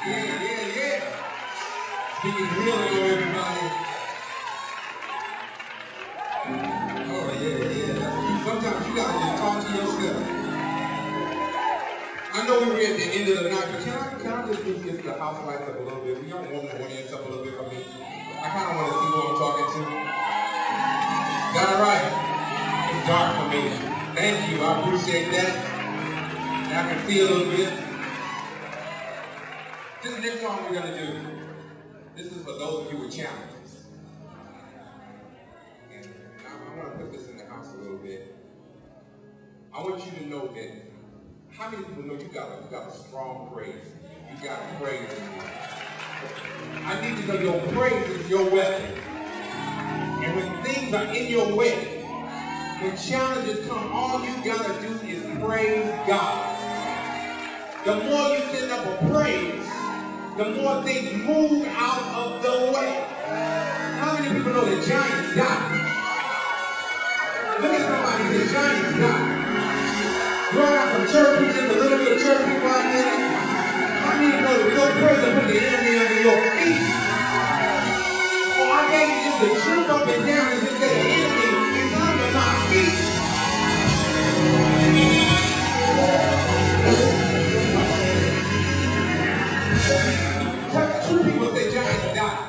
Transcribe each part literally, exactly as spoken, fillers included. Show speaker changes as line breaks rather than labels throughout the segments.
Yeah, yeah, yeah. Speaking healing on everybody. Oh, yeah, yeah. Sometimes you gotta just talk to yourself. I know we're at the end of the night, but can I, can I just move this the house lights up a little bit? We got warm the audience up a little bit for me. I kind of want to see who I'm talking to. Got it right. It's dark for me. Thank you. I appreciate that. And I can see a little bit. This next song we're going to do, this is for those of you with challenges. And I, I want to put this in the house a little bit. I want you to know that, how many people know you got a, you got a strong praise? You got a praise in you. I need to know your praise is your weapon. And when things are in your way, when challenges come, all you got to do is praise God. The more you send up a praise, the more things move out of the way. How many people know that giants die? Look at somebody, the giants die. Growing up from church people, there's a little bit of church people out there. How many know that your praise will put the enemy under your feet? Oh, I gave you just to jump up and down and just say, the enemy is under my feet. Two people say giants die.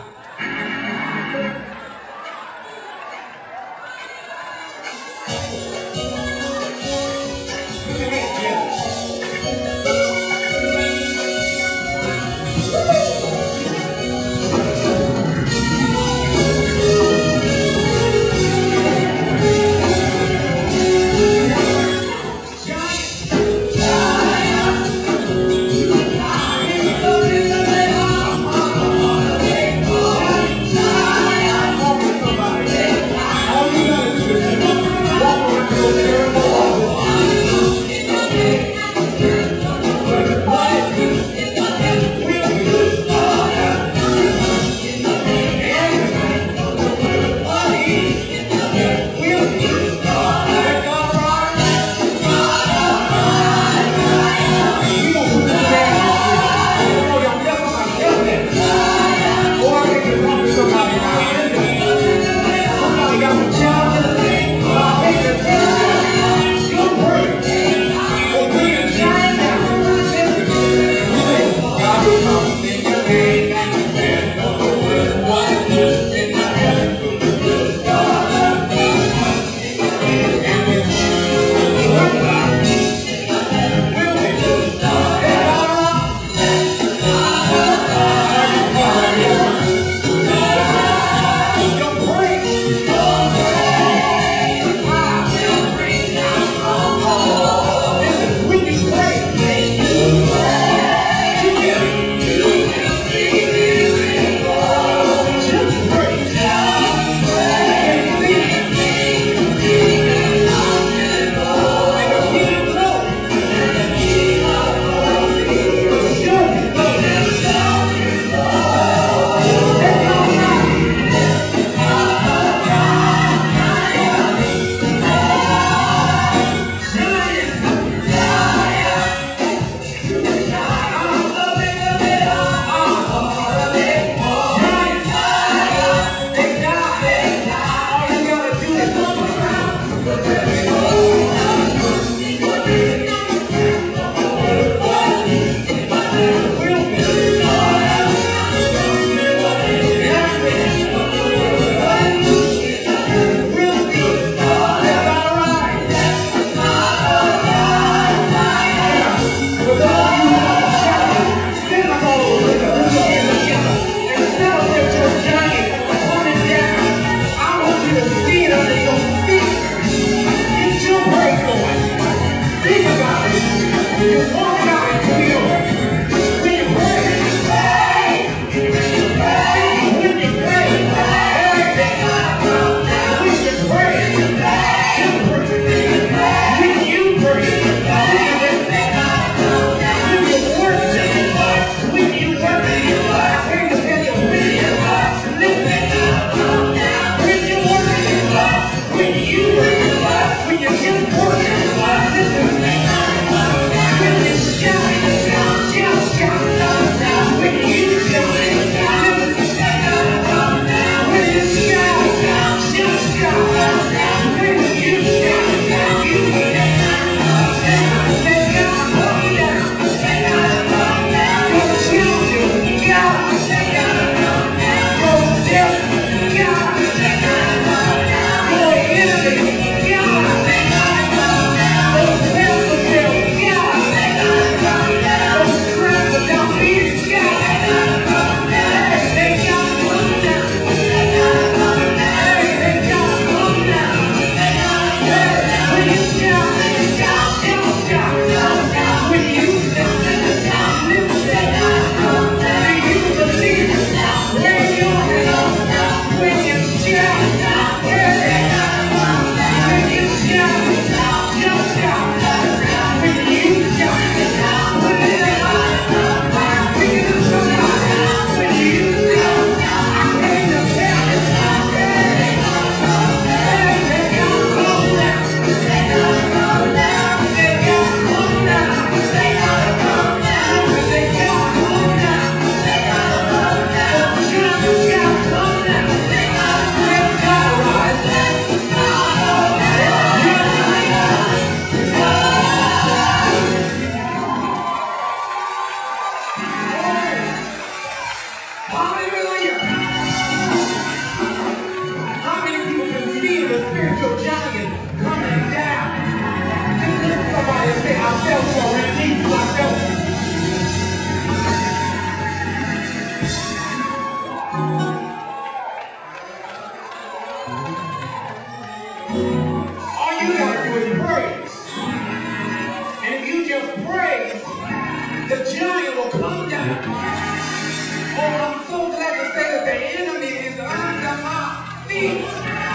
will come down. Oh, I'm so glad to say that the enemy is under my feet.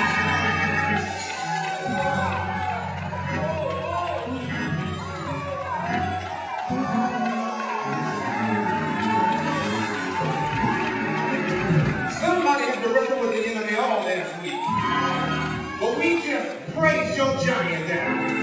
Somebody had to wrestle with the enemy all last week. But we just praise your giant down.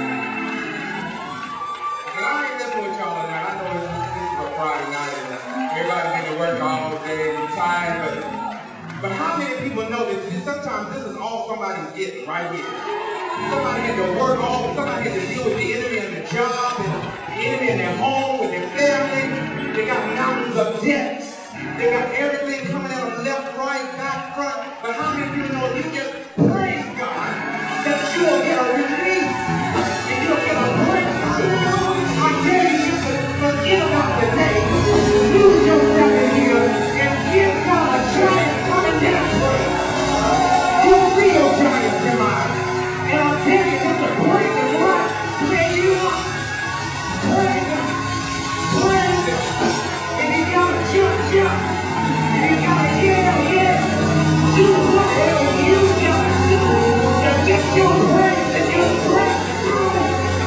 And I ain't messing with y'all tonight. I know this is a Friday night and everybody's been to work all day and tired, but, but how many people know that sometimes this is all somebody's getting right here? Somebody had to work all, somebody had to deal with the enemy in their job, and the enemy in their home, with their family. They got mountains of debts. They got everything coming out of left, right, back, front. But how many people know if you just praise God that you will get a release and you'll get a breakthrough? I dare you to forget about the day, lose yourself in here, and give God a giant coming down for you. You'll see your giant tonight. And I'll tell you just to praise Him right where you are. Praise Him. Praise Him. And He got a jump, jump. And He got a yell, yell. Do whatever you gotta do to get your praise and your breakthrough.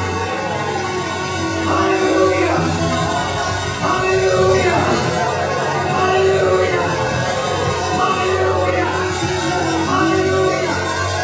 Hallelujah. Hallelujah. Hallelujah. Hallelujah. Hallelujah.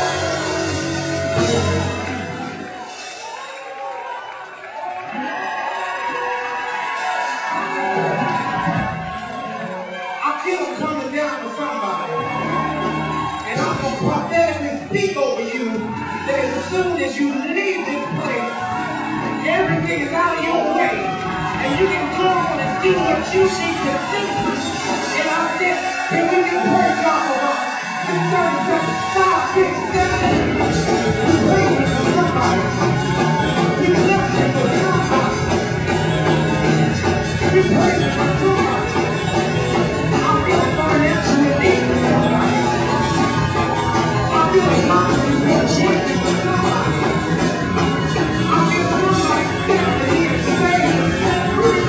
I feel Him coming down for somebody. And I'm going to prophetically speak over you that as soon as you leave this place, everything is out of your way. And you can go on and do what you need to do. And I said, can we just praise God for us? This service is five, six, seven, eight. We praise Him for somebody. We bless Him for somebody. We praise Him for somebody. I feel a financial need for somebody. I feel a mountain for change for somebody. I feel somebody standing here saved and set free.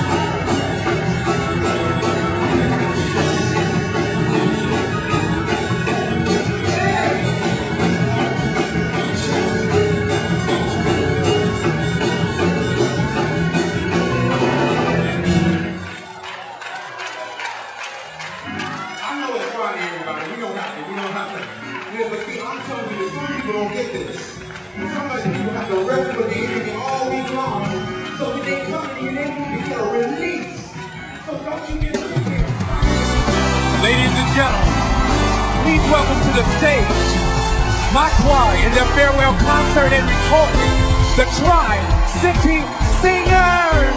I know it's Friday, everybody. We don't have to. We don't have to. Yeah, but see, I'm telling you that some people don't get this. And some of people have to wrestle with the enemy all week long. So when they come to you, they need to get a release. So don't you get scared.
Ladies and gentlemen, please welcome to the stage my choir in their farewell concert and recording, the Tri-City Singers.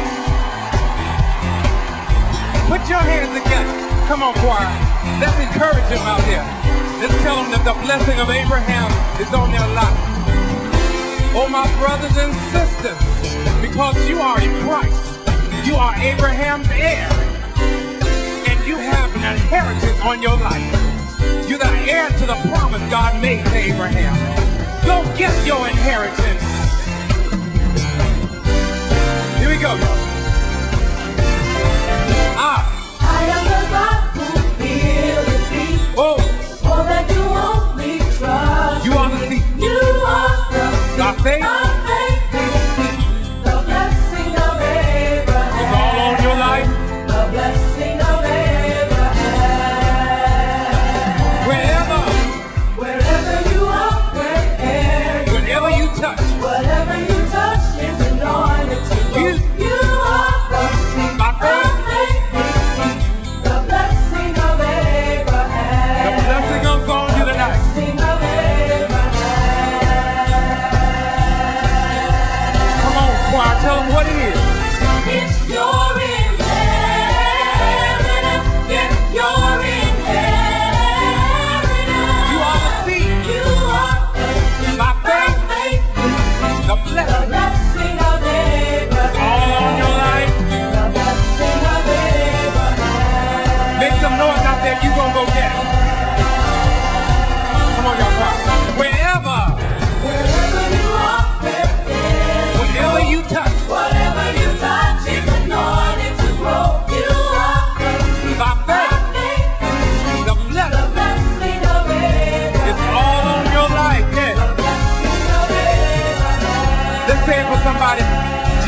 Put your hands together. Come on, choir. Let's encourage them out there. Let's tell them that the blessing of Abraham is on their life. Oh, my brothers and sisters, because you are in Christ, you are Abraham's heir, and you have an inheritance on your life. You're the heir to the promise God made to Abraham. Go get your inheritance. Here we go. Ah.
I am the God who healeth thee.
Oh.
Oh, that you won't be trusted.
You are the seed.
You are the seed
By faith.
of faith. The blessing of Abraham.
It's all on your life.
The blessing of Abraham.
Wherever.
Wherever you are, wherever you
Whenever you touch.
whatever you touch is anointed to go.
You.
You are the seed
By
of
faith.
faith. The blessing of Abraham.
The blessing of God to the night.
Blessing of Abraham.
Come on, choir, tell them what it is.
It's your inheritance. It's your inheritance.
You are the seed.
You are the seed
By faith.
of faith.
The
The
blessing.
blessing of Abraham.
All on your life.
The blessing of Abraham.
Make some noise out there. You gonna go get it. Come on, y'all, choir. Wherever.
Wherever you are, wherever
Whenever you touch.
whatever you touch is anointed.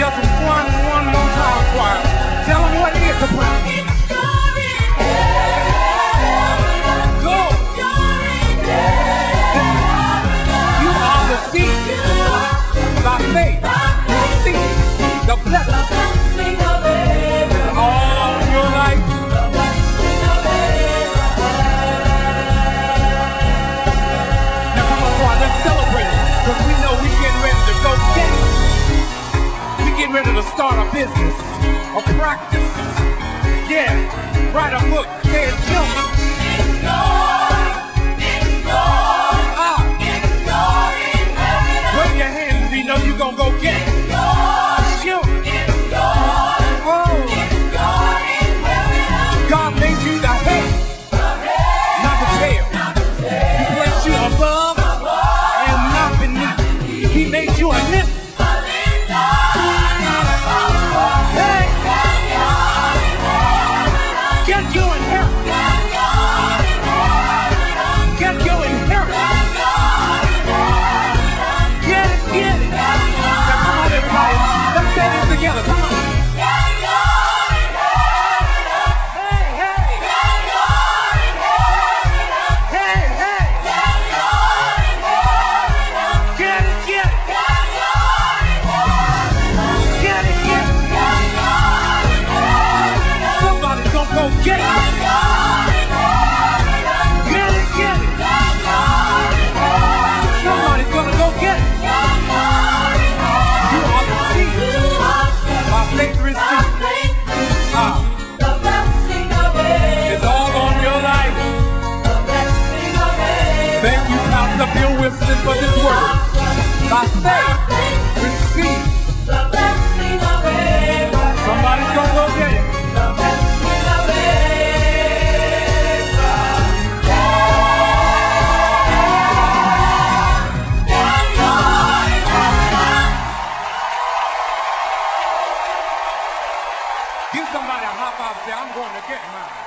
Just one, one more time, choir. Tell them what it is to pray. Go. You are the seed. By faith, receive the blessing is all on your life. Now come on, choir, let's celebrate it, because we know we're getting ready to go get it. We're getting ready to start a business, a practice. Yeah, write a book, say it's jump. Wave your hands if you know you're gonna go get it. Shoot. Oh. God made you the head, not the tail. He placed you above and not beneath. He made you a nip. Hey. Get your inheritance. Get your inheritance. Get it, get it. Now come on, everybody. Let's say this together. Come on. Hey, hey. Hey, hey. Get it, get it. Get it, get it. Somebody's gonna go get it. Get it, get it. Somebody's gonna go get it. You are the seed. My faith receive. Ah, it's all on your life. Thank you, Pastor Bill Wilson, for this word. By faith, receive. Somebody's gonna go get it. Give somebody a high five and say, I'm going to get mine.